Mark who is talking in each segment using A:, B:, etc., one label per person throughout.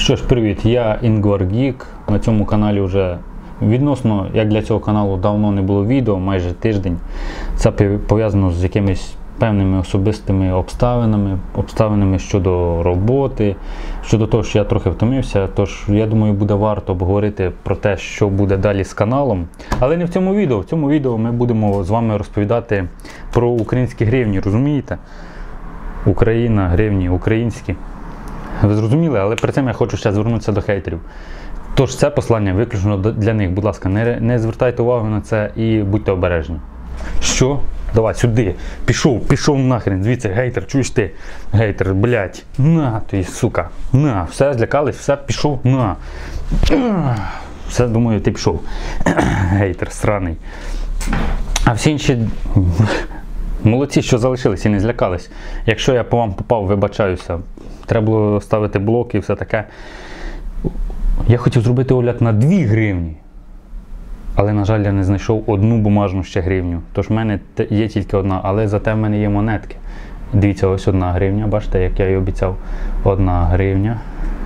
A: Що ж, привіт, я Ingvar Geek. На цьому каналі вже відносно, як для цього каналу, давно не було відео, майже тиждень. Це пов'язано з якимись певними особистими обставинами щодо роботи, щодо того, що я трохи втомився. Тож, я думаю, буде варто обговорити про те, що буде далі з каналом. Але не в цьому відео. В цьому відео ми будемо з вами розповідати про українські гривні, розумієте? Україна, гривні, українські. Ви зрозуміли? Але при цьому я хочу ще звернутися до хейтерів. Тож це послання виключно для них. Будь ласка, не звертайте увагу на це і будьте обережні. Що? Давай сюди. Пішов нахрен. Звідси, гейтер, чуєш ти? Гейтер, блядь. На, ти, сука. На. Все, злякались, все, пішов. На. Все, думаю, ти пішов. Гейтер сраний. А всі інші... Молодці, що залишились і не злякались. Якщо я по вам попав, вибачаюся. Треба було ставити блоки і все таке. Я хотів зробити огляд на 2 гривні. Але, на жаль, я не знайшов одну бумажну ще гривню. Тож в мене є тільки одна, але зате в мене є монетки. Дивіться, ось 1 гривня, бачите, як я і обіцяв. 1 гривня.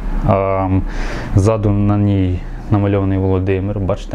A: Ззаду на ній намальований Володимир, бачите?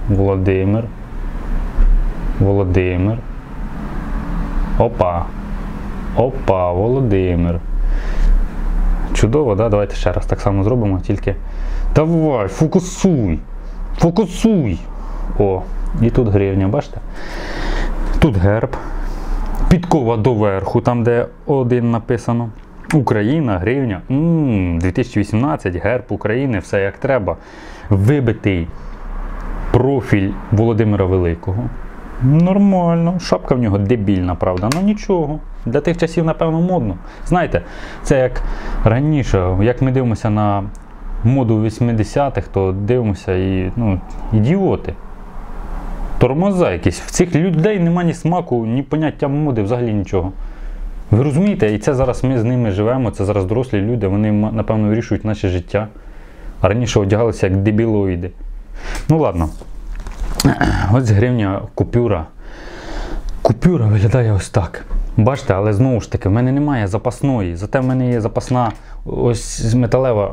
A: Володимир. Опа, Володимир. Чудово, да? Давайте ще раз так само зробимо, тільки... Давай, фокусуй! О, і тут гривня, бачите? Тут герб. Підкова доверху, там де 1 написано. Україна, гривня. 2018, герб України, все як треба. Вибитий профіль Володимира Великого. Нормально. Шапка в нього дебільна, правда, ну нічого. Для тих часів, напевно, модно. Знаєте, це як раніше, як ми дивимося на моду 80-х, то дивимося і, ідіоти. Тормоза якісь. В цих людей нема ні смаку, ні поняття моди, взагалі нічого. Ви розумієте? І це зараз ми з ними живемо, це зараз дорослі люди, вони, напевно, вирішують наше життя. А раніше одягалися як дебілоїди. Ну ладно. Ось гривня, купюра. Купюра виглядає ось так. Бачите, але знову ж таки, в мене немає запасної. Зате в мене є запасна ось металева.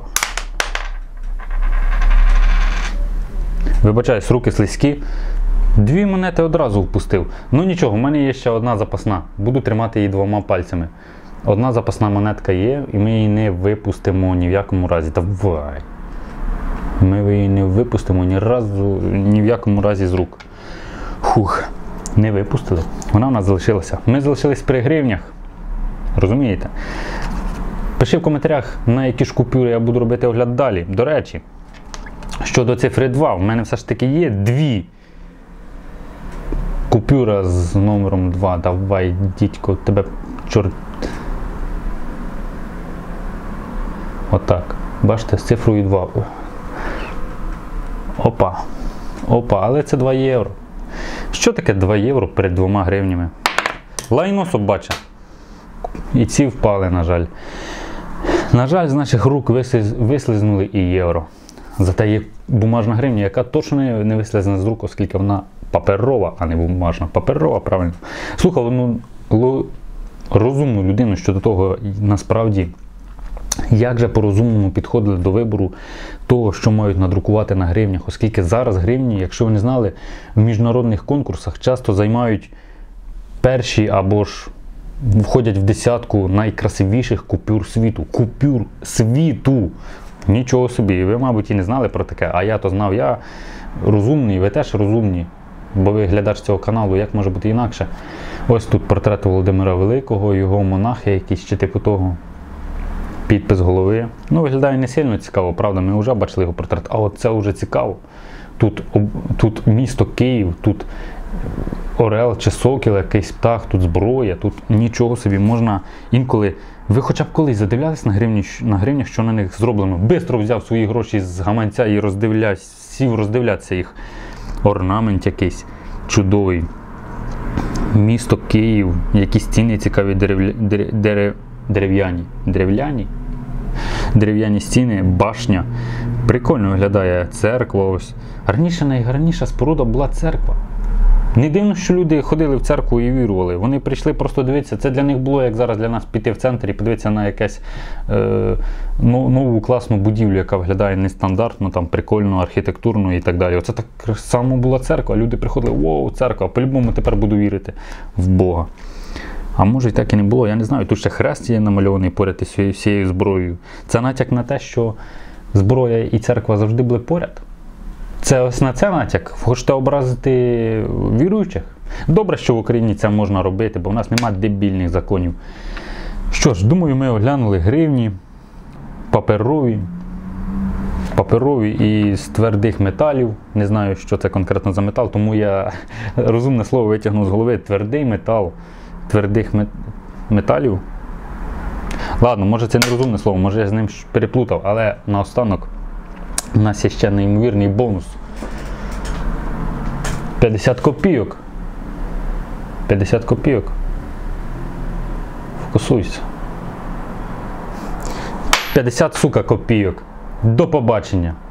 A: Вибачаюсь, руки слизькі. 2 монети одразу впустив. Ну нічого, в мене є ще 1 запасна. Буду тримати її 2 пальцями. 1 запасна монетка є, і ми її не випустимо ні в якому разі. Давай. Ми її не випустимо ні в якому разі з рук. Не випустили. Вона в нас залишилася. Ми залишились при гривнях. Розумієте? Пиши в коментарях, на які ж купюри я буду робити огляд далі. До речі, щодо цифри 2, в мене все ж таки є 2 купюра з номером 2. Давай, дідько, тебе чорт. Отак. Бачите, з цифрою 2. Опа, але це 2 євро. Що таке 2 євро перед 2 гривнями? Лайно собаче. І ці впали, на жаль. На жаль, з наших рук вислизнули і євро. Зате є бумажна гривня, яка точно не вислизне з рук, оскільки вона паперова, а не бумажна. Паперова, правильно. Слухав розумну людину щодо того, насправді, як же по-розумному підходили до вибору того, що мають надрукувати на гривнях, оскільки зараз гривні, якщо ви не знали, в міжнародних конкурсах часто займають перші або ж входять в 10 найкрасивіших купюр світу. Купюр світу! Нічого собі, ви, мабуть, і не знали про таке, а я то знав, я розумний, ви теж розумні, бо ви глядач цього каналу, як може бути інакше. Ось тут портрет Володимира Великого, його монахи якісь чи типу того. Підпис голови. Виглядає не сильно цікаво, правда, ми вже бачили його портрет, а от це вже цікаво. Тут місто Київ, тут орел чи сокіл, якийсь птах, тут зброя, тут нічого собі можна інколи... Ви хоча б колись задивлялись на гривнях, що на них зроблено? Бистро взяв свої гроші з гаманця і сів роздивлятися їх. Орнамент якийсь чудовий. Місто Київ, якісь стіни цікаві дерев'яні стіни, башня. Прикольно виглядає церква ось. Раніше найгарніша споруда була церква. Не дивно, що люди ходили в церкву і вірували. Вони прийшли просто дивитися. Це для них було, як зараз для нас піти в центр і подивитися на якусь нову класну будівлю, яка виглядає нестандартно, там, прикольно, архітектурно і так далі. Оце так само була церква. Люди приходили, вау, церква, по-любому тепер буду вірити в Бога. А може і так і не було, я не знаю. Тут ще хрест є намальований поряд із всією зброєю. Це натяк на те, що зброя і церква завжди були поряд. Це ось на це натяк. Хочете образити віруючих? Добре, що в Україні це можна робити, бо в нас немає дебільних законів. Що ж, думаю, ми оглянули гривні, паперові і з твердих металів. Не знаю, що це конкретно за метал, тому я розумне слово витягнув з голови. Твердий метал. Твердих металів. Ладно, може це не розумне слово, може я з ним переплутав, але наостанок у нас є ще неймовірний бонус. 50 копійок. 50 копійок. Фокусуйся. 50, сука, копійок. До побачення.